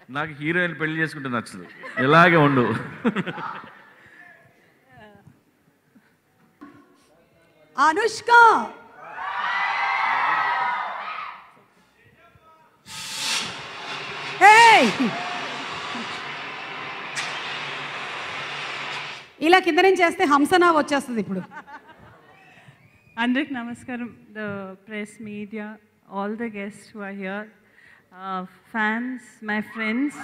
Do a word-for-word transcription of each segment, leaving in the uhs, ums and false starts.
నాకు హీరోయిన్ పెళ్లి చేసుకుంటే నచ్చదు, ఇలాగే ఉండు. అనుష్క ఇలా కింద నుంచి చేస్తే హంసనా వచ్చేస్తుంది ఇప్పుడు. అందరికి నమస్కారం. The press, media, all the guests who are here, fans, my friends,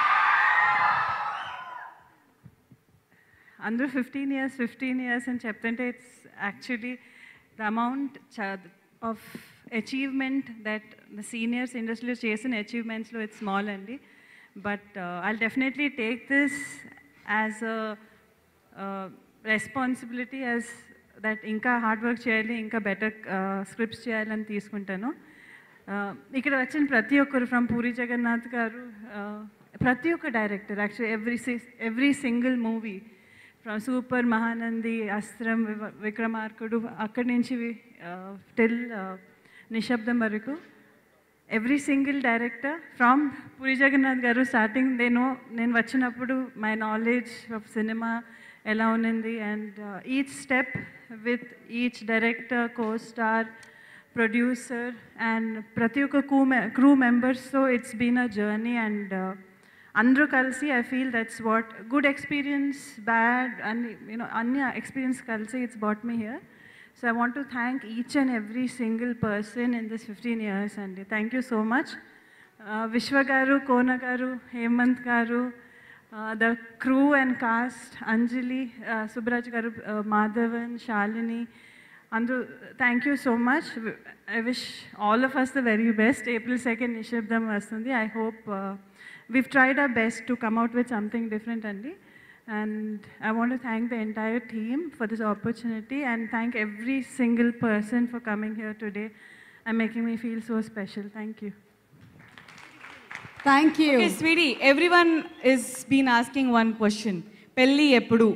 అందరూ ఫిఫ్టీన్ ఇయర్స్ ఫిఫ్టీన్ ఇయర్స్ అని చెప్తుంటే it's actually the amount of achievement that the seniors ఇండస్ట్రీలో చేసిన అచీవ్మెంట్స్లో ఇట్స్ స్మాల్ అండి. But I'll definitely take this as a responsibility, as that ఇంకా hard work చేయాలి, ఇంకా బెటర్ స్క్రిప్ట్స్ చేయాలని తీసుకుంటాను. ఇక్కడ వచ్చిన ప్రతి ఒక్కరు, ఫ్రమ్ పూరి జగన్నాథ్ గారు, ప్రతి ఒక్క director, actually every every single movie, from super, Mahanandi, Astram, Vikramarkudu, అక్కడి నుంచి టిల్ నిశ్శబ్దం వరకు, every single director from Puri Jagannath garu starting, నేను నేను వచ్చినప్పుడు మై నాలెడ్జ్ ఆఫ్ సినిమా ఎలా ఉన్నింది, and each step with each director, co star, producer, and ప్రతి ఒక్క క్రూ క్రూ మెంబర్స్తో it's been a journey. And అందరూ కలిసి I feel that's what good experience, bad, అన్ని యూనో అన్ని ఎక్స్పీరియన్స్ కలిసి it's brought me here. So I want to thank each and every single person in this fifteen years అండి. Thank you so much. Vishwa garu, Kona garu, Hemant garu, the crew and cost, Anjali, Subbaraj garu, Madhavan, Shalini, అందరూ thank you so much. I wish all of us the very best. April second Nishabdham వస్తుంది. I hope we've tried our best to come out with something different, Andy. And I want to thank the entire team for this opportunity, and thank every single person for coming here today and making me feel so special. Thank you. Thank you. Okay, sweetie, everyone is been asking one question. Pelli eppudu?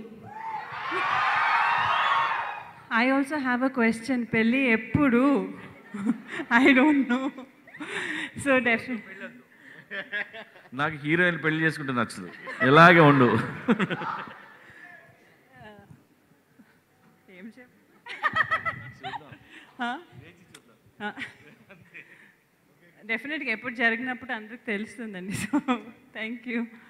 I also have a question. Pelli eppudu? I don't know. So definitely. నాకు heroine పెళ్లి చేసుకుంటే నచ్చదు, ఇలాగే ఉండు. డెఫినెట్గా ఎప్పుడు జరిగినప్పుడు అందరికి తెలుస్తుందండి. So thank you.